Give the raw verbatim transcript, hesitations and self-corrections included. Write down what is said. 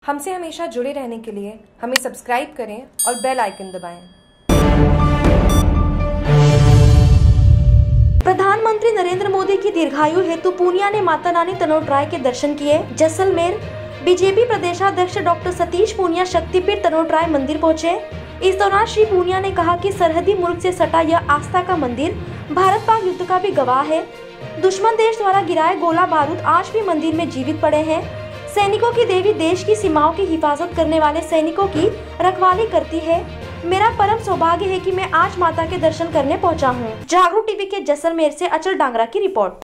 हमसे हमेशा जुड़े रहने के लिए हमें सब्सक्राइब करें और बेल आइकन दबाएं। प्रधानमंत्री नरेंद्र मोदी की दीर्घायु हेतु पूनिया ने माता रानी तनोटराय के दर्शन किए। जैसलमेर बीजेपी प्रदेशाध्यक्ष डॉक्टर सतीश पूनिया शक्तिपीठ तनोटराय मंदिर पहुंचे। इस दौरान श्री पूनिया ने कहा कि सरहदी मुल्क से सटा यह आस्था का मंदिर भारत पाक युद्ध का भी गवाह है। दुश्मन देश द्वारा गिराए गोला बारूद आज भी मंदिर में जीवित पड़े हैं। सैनिकों की देवी देश की सीमाओं की हिफाजत करने वाले सैनिकों की रखवाली करती है। मेरा परम सौभाग्य है कि मैं आज माता के दर्शन करने पहुंचा हूं। जागरूक टीवी के जैसलमेर से अचल डांगरा की रिपोर्ट।